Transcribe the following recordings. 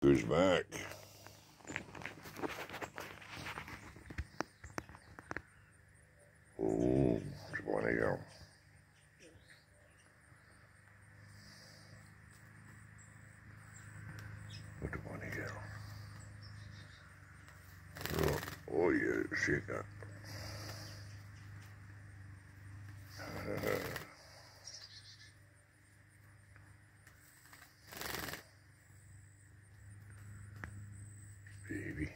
Goes back. Oh, good morning, girl. Good morning, girl. Oh yeah, shake that. Baby.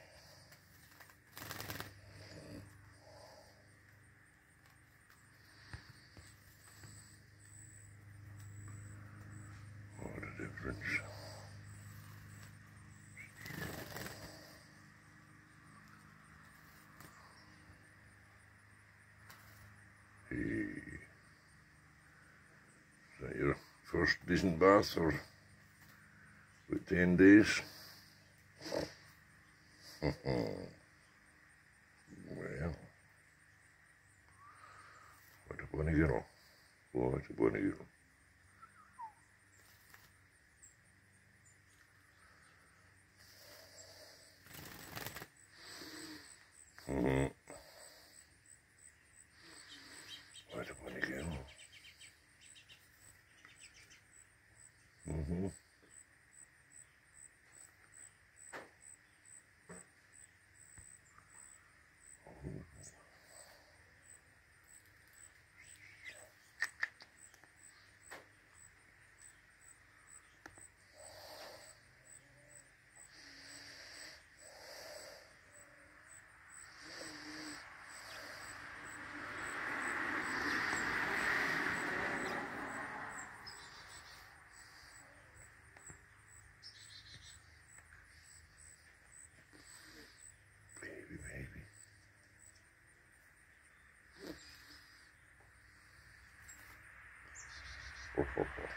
What a difference. Hey. Is that your first decent bath or about 10 days? Well, what a bunny girl. What a bunny girl. What a bunny girl. Baby. Oh, oh, oh.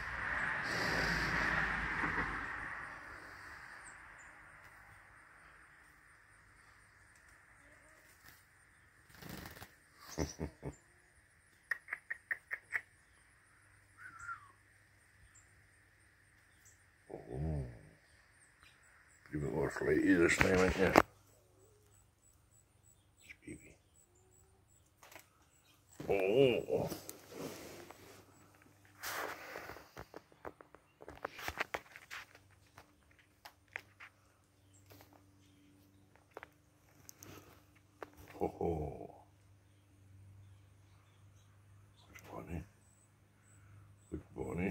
Oh, a bit more flighty this time, ain't you? Baby. Oh. Ho ho. Good bunny. Good bunny.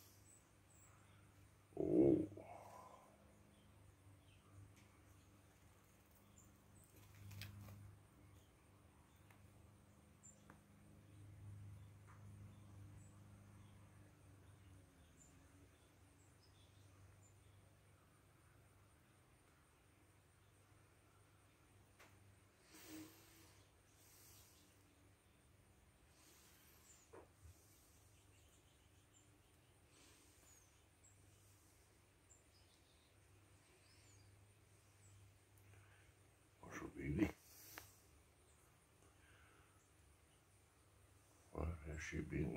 Oh. What's up, baby? Where has she been?